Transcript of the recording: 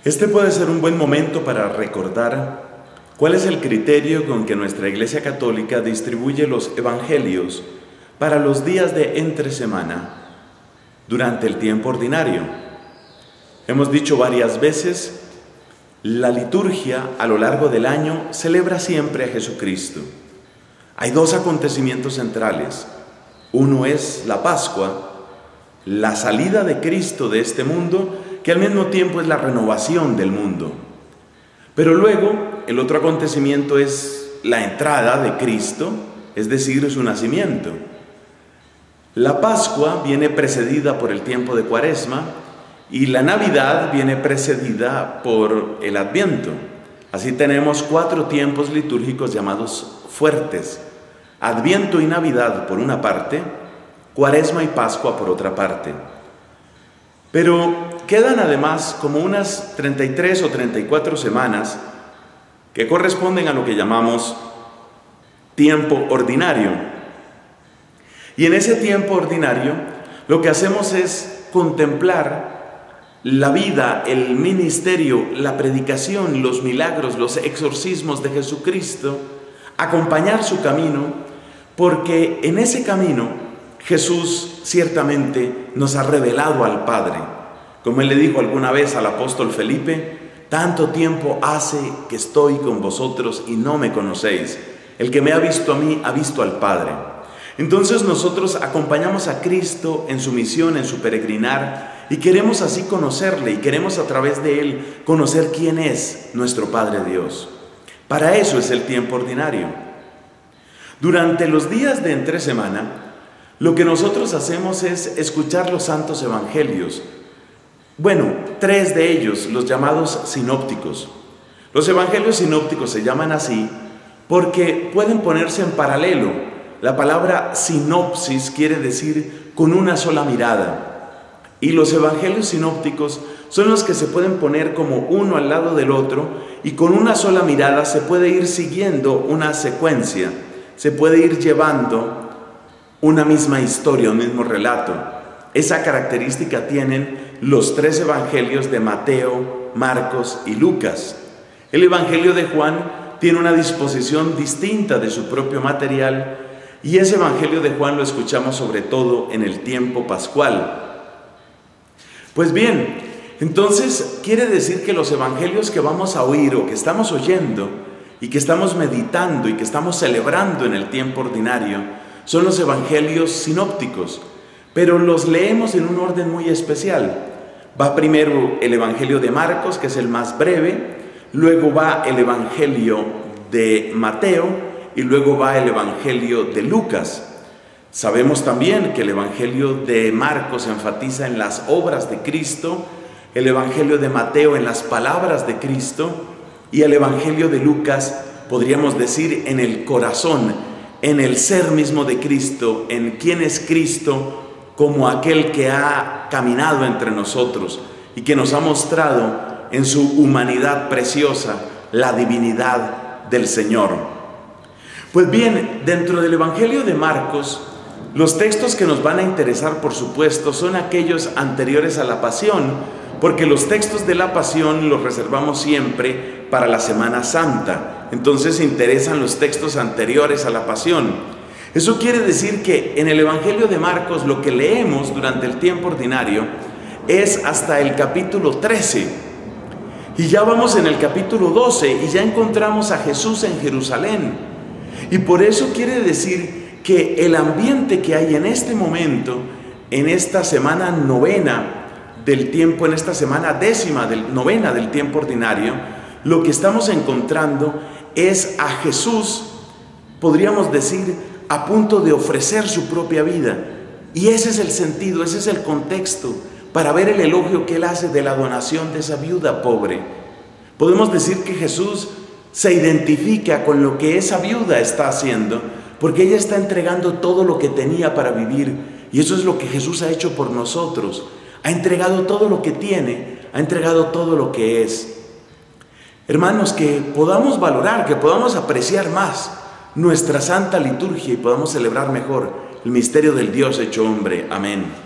Este puede ser un buen momento para recordar cuál es el criterio con que nuestra Iglesia Católica distribuye los evangelios para los días de entre semana durante el tiempo ordinario. Hemos dicho varias veces, la liturgia a lo largo del año celebra siempre a Jesucristo. Hay dos acontecimientos centrales. Uno es la Pascua, la salida de Cristo de este mundo, que al mismo tiempo es la renovación del mundo. Pero luego, el otro acontecimiento es la entrada de Cristo, es decir, su nacimiento. La Pascua viene precedida por el tiempo de Cuaresma y la Navidad viene precedida por el Adviento. Así tenemos 4 tiempos litúrgicos llamados fuertes: Adviento y Navidad por una parte, Cuaresma y Pascua por otra parte. Pero quedan además como unas 33 o 34 semanas que corresponden a lo que llamamos tiempo ordinario. Y en ese tiempo ordinario lo que hacemos es contemplar la vida, el ministerio, la predicación, los milagros, los exorcismos de Jesucristo, acompañar su camino, porque en ese camino Jesús ciertamente nos ha revelado al Padre. Como Él le dijo alguna vez al apóstol Felipe: tanto tiempo hace que estoy con vosotros y no me conocéis. El que me ha visto a mí, ha visto al Padre. Entonces nosotros acompañamos a Cristo en su misión, en su peregrinar, y queremos así conocerle, y queremos a través de Él conocer quién es nuestro Padre Dios. Para eso es el tiempo ordinario. Durante los días de entre semana, lo que nosotros hacemos es escuchar los santos evangelios. Bueno, 3 de ellos, los llamados sinópticos. Los evangelios sinópticos se llaman así porque pueden ponerse en paralelo. La palabra sinopsis quiere decir con una sola mirada. Y los evangelios sinópticos son los que se pueden poner como uno al lado del otro, y con una sola mirada se puede ir siguiendo una secuencia, se puede ir llevando una misma historia, un mismo relato. Esa característica tienen los 3 evangelios de Mateo, Marcos y Lucas. El evangelio de Juan tiene una disposición distinta de su propio material, y ese evangelio de Juan lo escuchamos sobre todo en el tiempo pascual. Pues bien, entonces quiere decir que los evangelios que vamos a oír o que estamos oyendo y que estamos meditando y que estamos celebrando en el tiempo ordinario son los evangelios sinópticos, pero los leemos en un orden muy especial. Va primero el evangelio de Marcos, que es el más breve, luego va el evangelio de Mateo y luego va el evangelio de Lucas. Sabemos también que el evangelio de Marcos enfatiza en las obras de Cristo, el evangelio de Mateo en las palabras de Cristo, y el evangelio de Lucas, podríamos decir, en el corazón, en el ser mismo de Cristo, en quién es Cristo como aquel que ha caminado entre nosotros y que nos ha mostrado en su humanidad preciosa la divinidad del Señor. Pues bien, dentro del evangelio de Marcos, los textos que nos van a interesar, por supuesto, son aquellos anteriores a la pasión, porque los textos de la pasión los reservamos siempre para la Semana Santa. Entonces interesan los textos anteriores a la pasión. Eso quiere decir que en el evangelio de Marcos lo que leemos durante el tiempo ordinario es hasta el capítulo 13. Y ya vamos en el capítulo 12 y ya encontramos a Jesús en Jerusalén. Y por eso quiere decir que el ambiente que hay en este momento, en esta semana novena del tiempo, en esta semana novena del tiempo ordinario, lo que estamos encontrando es a Jesús, podríamos decir, a punto de ofrecer su propia vida. Y ese es el sentido, ese es el contexto para ver el elogio que Él hace de la donación de esa viuda pobre. Podemos decir que Jesús se identifica con lo que esa viuda está haciendo, porque ella está entregando todo lo que tenía para vivir, y eso es lo que Jesús ha hecho por nosotros. Ha entregado todo lo que tiene, ha entregado todo lo que es. Hermanos, que podamos valorar, que podamos apreciar más nuestra santa liturgia y podamos celebrar mejor el misterio del Dios hecho hombre. Amén.